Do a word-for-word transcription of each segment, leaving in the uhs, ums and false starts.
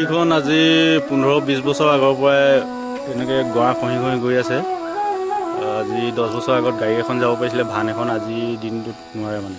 নদীখন আজি পোন্ধৰ বিশ বছৰ আগৰ পৰাই এনেকৈ গৰা খহি খহি গৈ আছে। আজি দহ বছৰ আগত গাড়ী এখন যাব পাৰিছিলে, ভান এখন আজি দিনটোত নোৱাৰে মানে।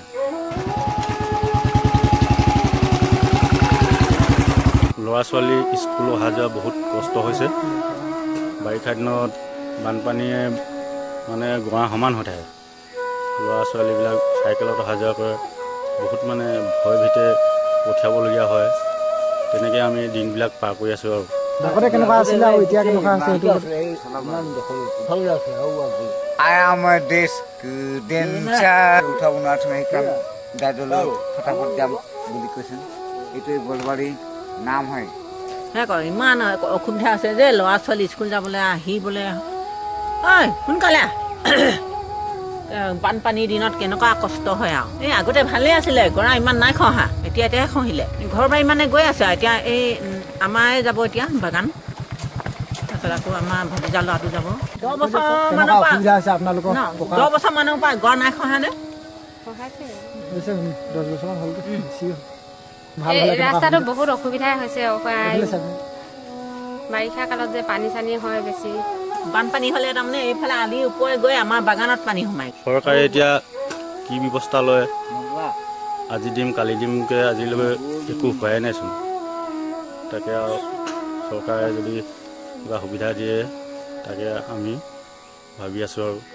ল'ৰা ছোৱালী স্কুল অহা যোৱা বহুত কষ্ট হৈছে। বাৰিষা দিনত বানপানীয়ে মানে গৰা সমান হৈ থাকে। ল'ৰা ছোৱালীবিলাক চাইকেলত অহা যোৱা কৰে, বহুত মানে ভয় ভিতে পঠিয়াবলগীয়া হয়। তেনেকৈ আমি দিনবিলাক পাৰ কৰি আছোঁ আৰু। আগতে কেনেকুৱা আছিলে আৰু এতিয়া কেনেকুৱা আছে সেইটো আমাৰ দেশ দিন উঠাব নোৱাৰিছোঁ, সেইকাৰণ দাইদলৈ ফটাফট যাম বুলি কৈছে। এইটোৱে বলবাৰী নাম হয়। ইমান অসুবিধা আছে যে ল'ৰা ছোৱালী স্কুল যাবলৈ আহিবলৈ। ঐ সোনকালে বানপানীৰ দিনত কেনেকুৱা কষ্ট হয় আৰু। এই আগতে ভালেই আছিলে, গৰা ইমান নাই খহা, এতিয়া এতিয়াহে খহিলে। ঘৰ বাৰী মানে গৈ আছে এতিয়া। এই আমাৰ যাব এতিয়া বাগান, তাৰপিছত আকৌ আমাৰ ভতিজা ল'ৰাটো যাব। দহ বছৰ মানৰ পৰা অসুবিধা হৈছে আপোনালোকৰ? দহ বছৰ মানৰ পৰা গৰা নাই খহা নে? দহ বছৰমান হ'ল। ৰাস্তাটো বহুত অসুবিধাই হৈছে। বাৰিষা কালত যে পানী চানী হয় বেছি, বানপানী হ'লে তাৰমানে এইফালে আলিৰ ওপৰে গৈ আমাৰ বাগানত পানী সোমায়। চৰকাৰে এতিয়া কি ব্যৱস্থা লয়, আজি দিম কালি দিমকৈ আজিলৈকে একো হোৱাই নাইচোন। তাকে আৰু চৰকাৰে যদি কিবা সুবিধা দিয়ে তাকে আমি ভাবি আছোঁ আৰু।